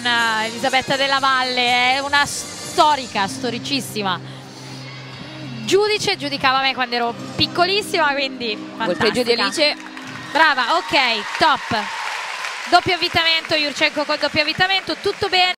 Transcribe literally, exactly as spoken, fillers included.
uh, Elisabetta Della Valle, è una storica, storicissima giudice, giudicava me quando ero piccolissima, quindi fantastica. Volteggio di Alice. Brava, ok, top. Doppio avvitamento, Jurchenko con doppio avvitamento, tutto bene.